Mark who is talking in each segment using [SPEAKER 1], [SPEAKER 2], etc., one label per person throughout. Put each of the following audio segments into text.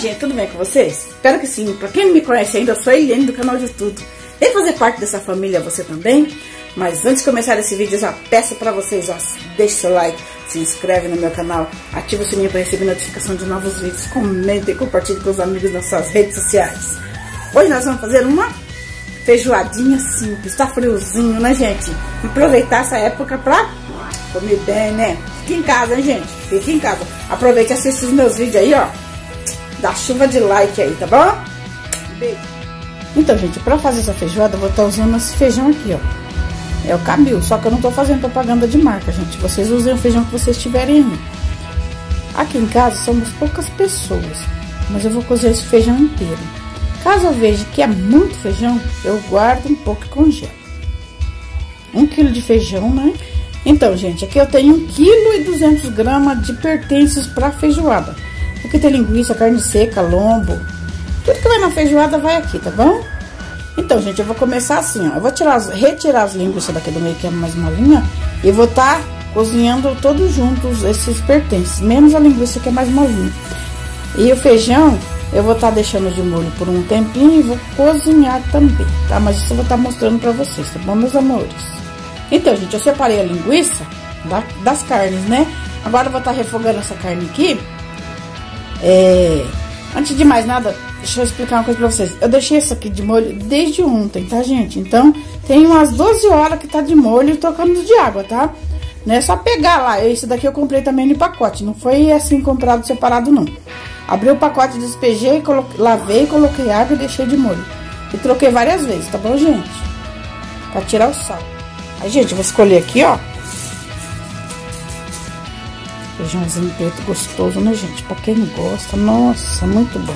[SPEAKER 1] gente, tudo bem com vocês? Espero que sim. Pra quem não me conhece ainda, eu sou a Eliane do canal de Tudo. Vem fazer parte dessa família você também. Mas antes de começar esse vídeo, eu já peço pra vocês, ó, deixe seu like, se inscreve no meu canal, ativa o sininho para receber notificação de novos vídeos, comenta e compartilhe com os amigos nas suas redes sociais. Hoje nós vamos fazer uma feijoadinha simples, tá friozinho, né, gente? Aproveitar essa época pra comer bem, né? Fique em casa, hein, gente? Fique em casa. Aproveite e assista os meus vídeos aí, ó. Dá chuva de like aí, tá bom? Beijo. Então, gente, pra fazer essa feijoada, eu vou estar usando esse feijão aqui, ó. É o Camil, só que eu não tô fazendo propaganda de marca, gente. Vocês usem o feijão que vocês tiverem aí. Aqui em casa somos poucas pessoas, mas eu vou cozer esse feijão inteiro. Caso eu veja que é muito feijão, eu guardo um pouco e congelo. 1 quilo de feijão, né? Então, gente, aqui eu tenho 1,2 kg de pertences para feijoada. Aqui tem linguiça, carne seca, lombo. Tudo que vai na feijoada vai aqui, tá bom? Então, gente, eu vou começar assim, ó. Eu vou retirar as linguiças daqui do meio, que é mais molinha, e vou estar cozinhando todos juntos esses pertences, menos a linguiça, que é mais molinha. E o feijão, eu vou estar deixando de molho por um tempinho e vou cozinhar também, tá? Mas isso eu vou estar mostrando pra vocês, tá bom, meus amores? Então, gente, eu separei a linguiça das carnes, né? Agora eu vou estar refogando essa carne aqui. Antes de mais nada, deixa eu explicar uma coisa pra vocês. Eu deixei isso aqui de molho desde ontem, tá, gente? Então, tem umas 12 horas que tá de molho e tocando de água, tá? Não é só pegar lá. Esse daqui eu comprei também no pacote. Não foi assim comprado separado, não. Abri o pacote, despejei, lavei, coloquei água e deixei de molho. E troquei várias vezes, tá bom, gente? Pra tirar o sal. Aí, gente, eu vou escolher aqui, ó. Feijãozinho preto gostoso, né, gente? Pra quem gosta, nossa, muito bom.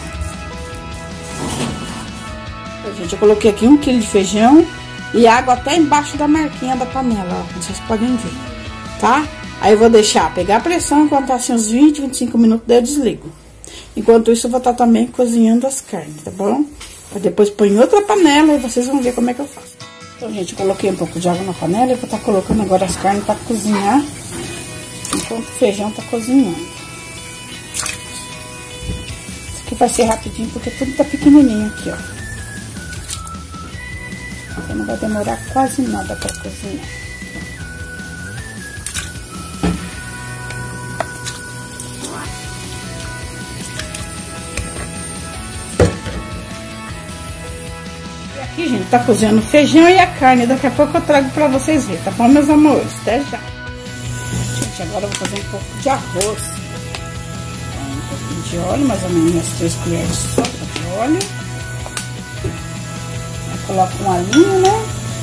[SPEAKER 1] Então, gente, eu coloquei aqui 1 quilo de feijão e água até embaixo da marquinha da panela, ó. Vocês podem ver, tá? Aí eu vou deixar pegar a pressão enquanto tá assim uns 20, 25 minutos, daí eu desligo. Enquanto isso, eu vou estar também cozinhando as carnes, tá bom? Pra depois pôr em outra panela e vocês vão ver como é que eu faço. Então, gente, eu coloquei um pouco de água na panela e vou estar colocando agora as carnes pra cozinhar enquanto o feijão tá cozinhando. Isso aqui vai ser rapidinho porque tudo tá pequenininho aqui, ó. Então não vai demorar quase nada pra cozinhar. E aqui, gente, tá cozinhando o feijão e a carne. Daqui a pouco eu trago pra vocês verem, tá bom, meus amores? Até já. Agora eu vou fazer um pouco de arroz. Um pouquinho de óleo, mais ou menos umas 3 colheres de sopa de óleo. Eu coloco um alinho, né?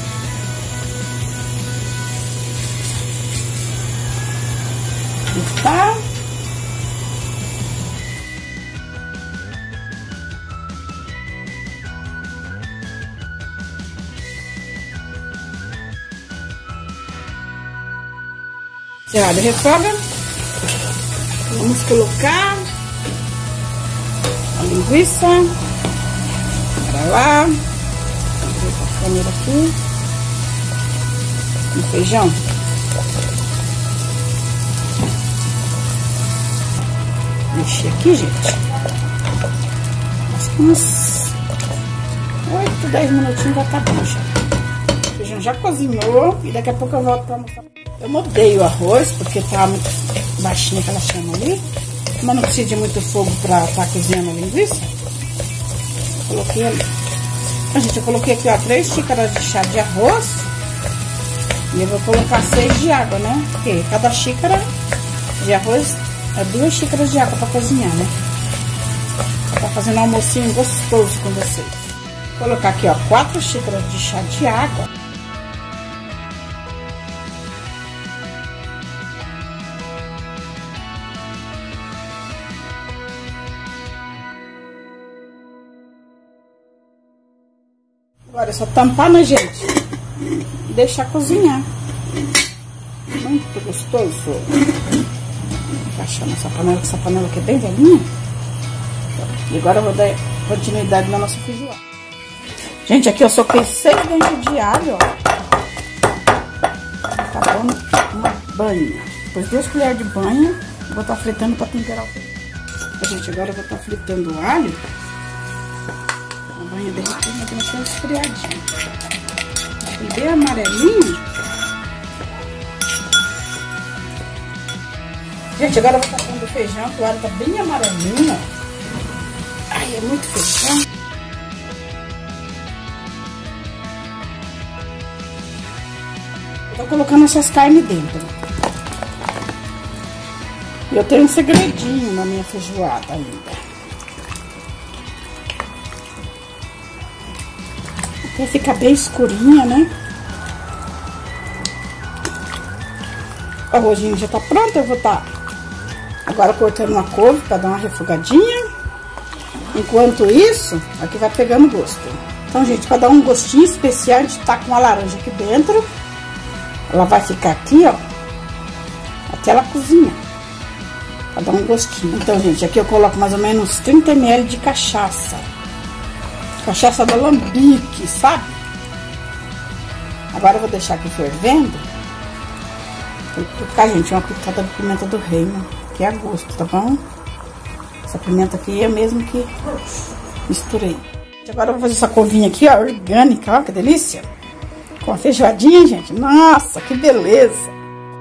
[SPEAKER 1] E tá. Olha, refoga. Vamos colocar a linguiça para lá. Vou botar a câmera aqui. O feijão. Mexer aqui, gente. Acho que uns 8, 10 minutinhos já tá bom já. O feijão já cozinhou e daqui a pouco eu volto para mostrar. Eu mudei o arroz, porque tá muito baixinho aquela chama ali. Mas não precisa de muito fogo pra estar cozinhando a linguiça. Coloquei ali. Então, gente, eu coloquei aqui, ó, 3 xícaras de chá de arroz. E eu vou colocar 6 de água, né? Porque cada xícara de arroz é 2 xícaras de água pra cozinhar, né? Tá fazendo um almocinho gostoso com vocês. Vou colocar aqui, ó, 4 xícaras de chá de água. Agora é só tampar, né, gente? E deixar cozinhar. Muito gostoso. Vou encaixar nessa panela, que essa panela aqui é bem velhinha. E agora eu vou dar continuidade na nossa feijoada. Gente, aqui eu soquei 6 dentes de alho, ó. Tá bom? Uma banha. Depois 2 colheres de banha. Vou estar fritando para temperar o feijão. Gente, agora eu vou estar fritando o alho. A banha derretendo, tem que ser esfriadinho. E bem amarelinho. Gente, agora eu vou estar pondo o feijão, que o alho tá bem amarelinho. Ai, é muito feijão. Eu tô colocando essas carnes dentro. Eu tenho um segredinho na minha feijoada ainda. Até ficar bem escurinha, né? O arrozinho já tá pronto, eu vou estar agora cortando uma couve para dar uma refogadinha. Enquanto isso, aqui vai pegando gosto. Então, gente, para dar um gostinho especial, a gente tá com uma laranja aqui dentro. Ela vai ficar aqui, ó, até ela cozinhar. Pra dar um gostinho. Então, gente, aqui eu coloco mais ou menos 30 ml de cachaça. Cachaça da Alambique, sabe? Agora eu vou deixar aqui fervendo. Vou colocar, gente, uma pitada de pimenta do reino, que é a gosto, tá bom? Essa pimenta aqui é mesmo que misturei. Agora eu vou fazer essa couvinha aqui, ó, orgânica, ó, que delícia. Com a feijoadinha, gente. Nossa, que beleza.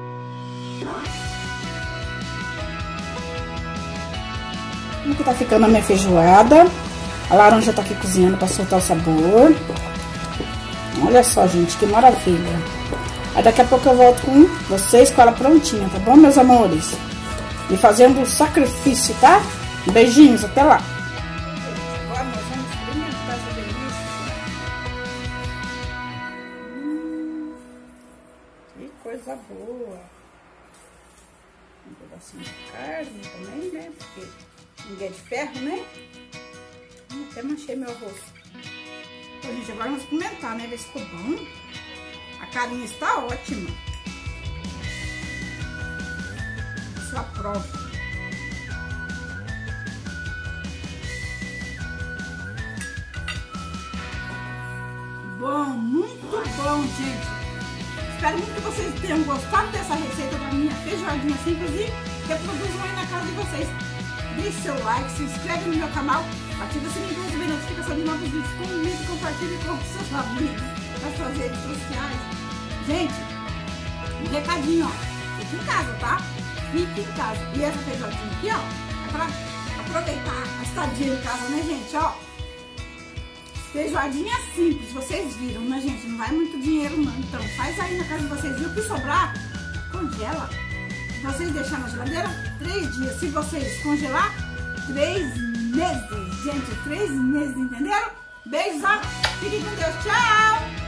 [SPEAKER 1] Como que tá ficando a minha feijoada. A laranja tá aqui cozinhando pra soltar o sabor. Olha só, gente, que maravilha. Aí daqui a pouco eu volto com vocês com ela prontinha, tá bom, meus amores? E fazendo o sacrifício, tá? Beijinhos, até lá. Agora nós vamos experimentar essa delícia. Que coisa boa. Um pedacinho de carne também, né? Porque ninguém é de ferro, né? Até manchei meu arroz. Então, gente, agora vamos experimentar, né? Ver se ficou bom. A carinha está ótima. Isso eu aprovo. Bom, muito bom, gente. Espero muito que vocês tenham gostado dessa receita da minha feijoadinha simples e reproduzam aí na casa de vocês. Deixe seu like, se inscreve no meu canal, ative o sininho para receber notificação de novos vídeos, comente e compartilhe com seus amigos nas suas redes sociais. Gente, um recadinho, ó, fique em casa, tá? Fique em casa. E essa feijoadinha aqui, ó, é pra aproveitar a estadia em casa, né, gente, ó. Feijoadinha simples, vocês viram, né, gente? Não vai muito dinheiro, não. Então, faz aí na casa de vocês. E o que sobrar, congela. Se vocês deixar na geladeira, 3 dias. Se vocês congelar, 3 meses. Gente, 3 meses, entenderam? Beijos, ó. Fiquem com Deus. Tchau!